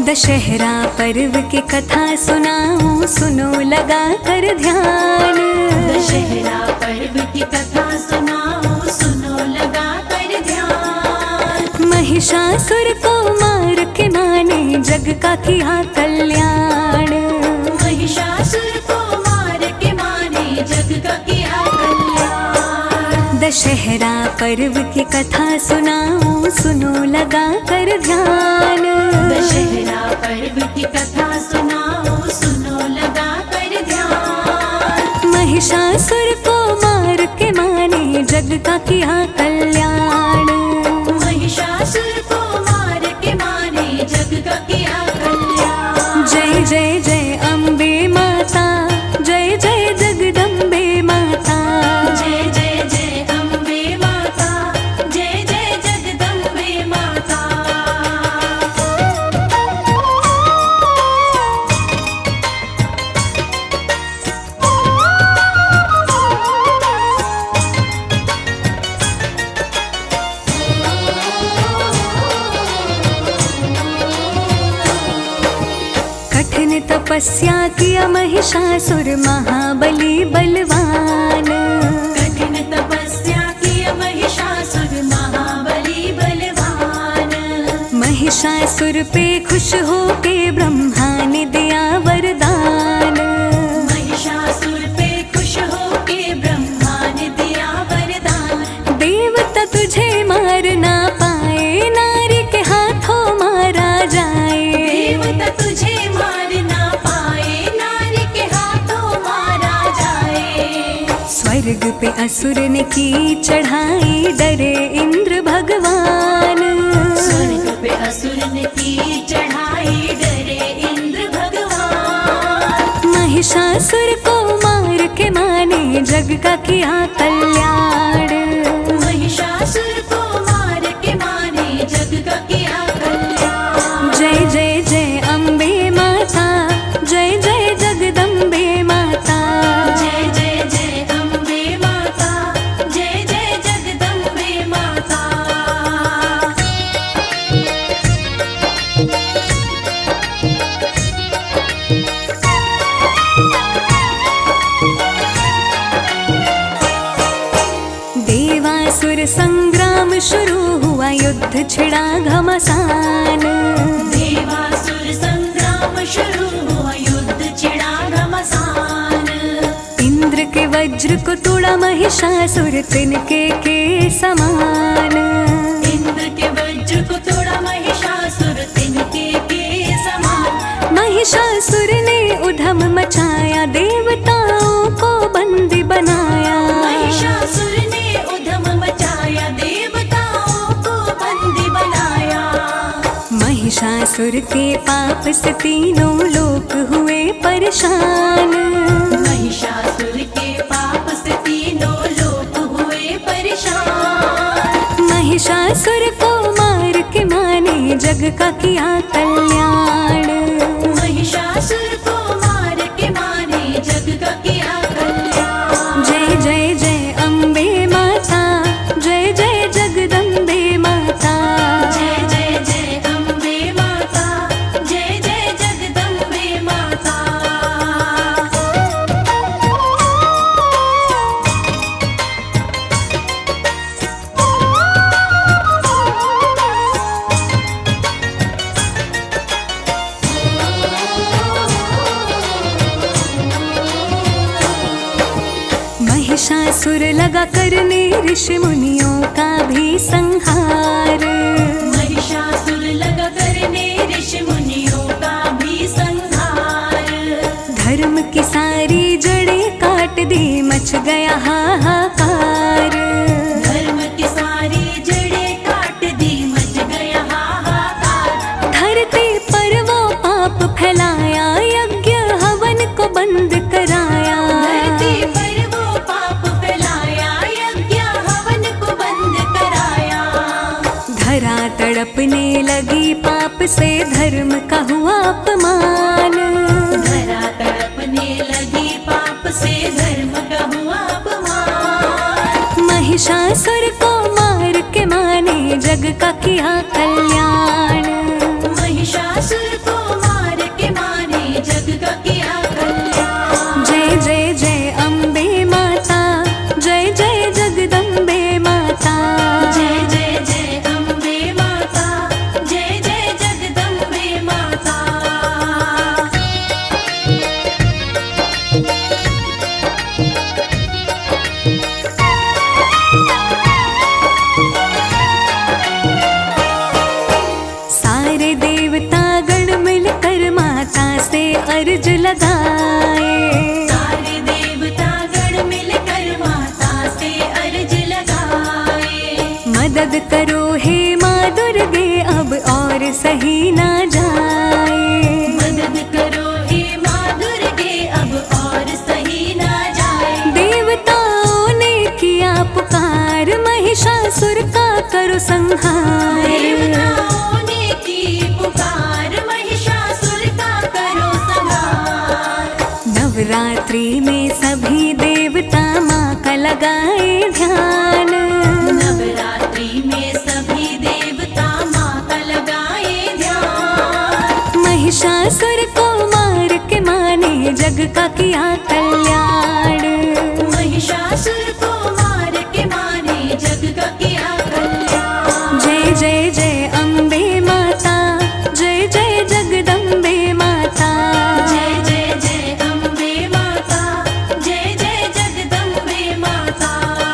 दशहरा पर्व की कथा सुनाऊं, सुनो लगा कर ध्यान। दशहरा पर्व की कथा सुनाऊं, सुनो लगा कर ध्यान। महिषासुर को मार के माने जग का किया कल्याण। महिषासुर को मार के माने जग का किया कल्याण। दशहरा पर्व की कथा सुनाऊं, सुनो लगा कर ध्यान। दशहरा पर्व की कथा सुनाओ, सुनो लगा कर ध्यान। महिषासुर को मार के माने जग का किया कल्याण। महिषासुर को मार के माने जग का किया कल्याण। जय जय जय अम्बे माता, जय जय जगदम्बे माता। जय जय जय अम्बे माता, जय जय जगदम्बे माता। कठिन तपस्या किया महिषासुर महाबली बलवान। कठिन तपस्या किया महिषासुर महाबली बलवान। महिषासुर पे खुश होके ब्रह्मा ने दिया वरदान। महिषासुर पे खुश होके ब्रह्मा ने दिया वरदान। देवता तुझे मार ना पाए, नारी के हाथों मारा जाए। देवता तुझे मार ना पाए, नारी के हाथों मारा जाए। स्वर्ग पे असुर ने की चढ़ाई, डरे इंद्र भगवान। स्वर्ग पे असुर ने की चढ़ाई, डरे इंद्र भगवान। महिषासुर को मार के माने जग का किया कल्याण। महिषासुर को मार के माने जग का किया कल्याण। जय जय जय अम्बे माता, जय जय जगदम्बे माता। जय जय जय अम्बे माता, जय जय जगदम्बे माता। देवासुर संग्राम शुरू हुआ, युद्ध छिड़ा घमासान। देवासुर संग्राम शुरू हुआ, युद्ध छिड़ा घमासान। इंद्र के वज्र को तोड़ा महिषासुर, तिनके के समान। इंद्र के वज्र को तोड़ा महिषासुर, तिनके के समान। महिषासुर ने उधम मचाया, देवताओं को बंदी बनाया। महिषासुर ने उधम मचाया, देवताओं को बंदी बनाया। महिषासुर के पाप से तीनों लोक हुए परेशान। महिषासुर के पाप से तीनों लोग हुए परेशान। महिषासुर को मार के माने जग का किया कल्याण। महिषासुर को मार के माने जग का किया कल्याण। जय जय जय अम्बे माता, जय जय जगदम्बे माता। जय जय जय अम्बे माता, जय जय जगदम्बे माता। महिषासुर लगा करने ऋषि मुनियों का भी संहार। महिषासुर लगा करने ऋषि मुनियों का भी संहार। धर्म की सारी जड़ें काट दी, मच गया हाहाकार। धर्म की सारी जड़ें काट दी, मच गया हाहाकार। धरती पर वो पाप फैलाया, यज्ञ हवन को बंद कराया। धरती पर वो पाप फैलाया, यज्ञ हवन को बंद कराया। धरा तड़पने लगी पाप से, धर्म का हुआ अपमान। धरा तड़पने लगी पाप से, धर्म का हुआ अपमान। महिषासुर को मार के माने जग का किया कल्याण। महिषासुर को अर्ज लगाए। सारे देवता गण मिलकर माता से अर्ज लगाए। मदद करो हे माँ दुर्गे अब और सही ना जाए। मदद करो हे माँ दुर्गे अब और सही ना जाए। देवताओं ने किया पुकार महिषासुर का करो संहार। देवताओं ने की पुकार महिषासुर का करो संहार। नवरात्रि में सभी देवता माँ का लगाए ध्यान। नवरात्रि में सभी देवता माँ का लगाए ध्यान। महिषासुर को मार के माँ ने जग का किया कल्याण। महिषासुर को मार के माँ ने जग का किया कल्याण। जय जय जय अम्बे माता, जय जय जगदम्बे माता। जय जय जय अम्बे माता, जय जय जगदम्बे माता।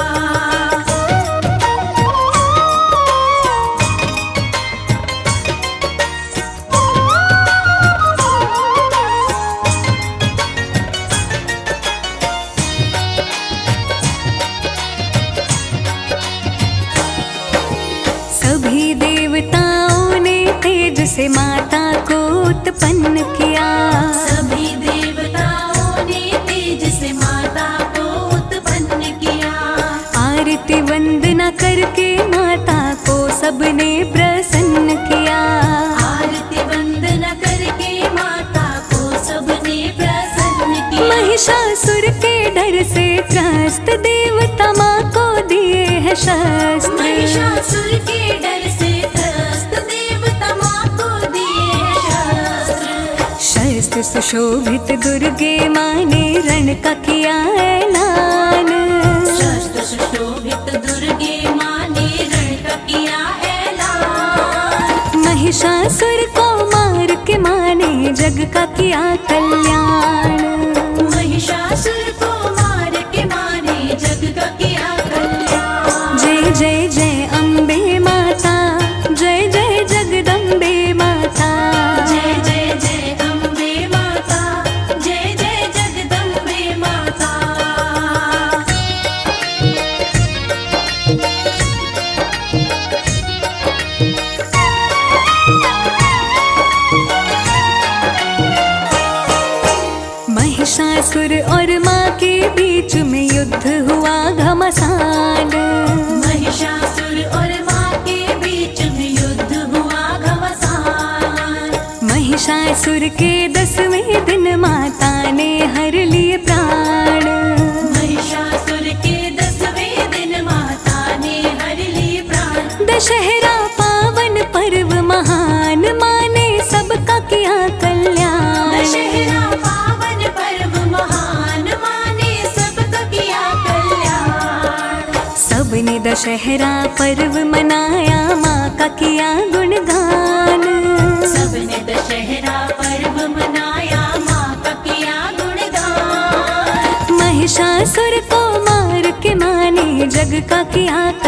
सभी देवताओं ने तेज से माता को उत्पन्न किया। सभी देवताओं ने तेज से माता को उत्पन्न किया। आरती वंदना करके माता को सबने प्रसन्न किया। आरती वंदना करके माता को सबने प्रसन्न किया। महिषासुर के डर से त्रस्त देवता माँ को दिए है शस्त्र। महिषासुर के डर से त्रस्त देवता माँ को दिए शस्त्र। शस्त्र सुशोभित दुर्गे माँ ने रण का किया ऐलान। शस्त्र सुशोभित दुर्गे माँ ने रण का किया ऐलान। महिषासुर को मार के माँ ने जग का किया कल्याण। महिषासुर को मार के माँ ने जग का किया कल्याण। जय जय जय अम्बे माता, जय जय जगदम्बे माता। जय जय जय अम्बे माता, जय जय जगदम्बे माता। महिषासुर और माँ के बीच में युद्ध हुआ घमासान। महिषासुर और माँ के बीच में युद्ध हुआ घमासान। महिषासुर के 10वें दिन माता ने हर लिए प्राण। महिषासुर के 10वें दिन माता ने हर लिए प्राण। दशहरा पावन पर्व महान माँ ने सबका किया कल्याण। दशहरा पावन पर्व महान माँ ने सबका किया कल्याण। सबने दशहरा पर्व मनाया माँ का किया गुणगान। सबने दशहरा पर्व मनाया माँ का किया गुणगान। महिषासुर को मार के माँ ने जग का किया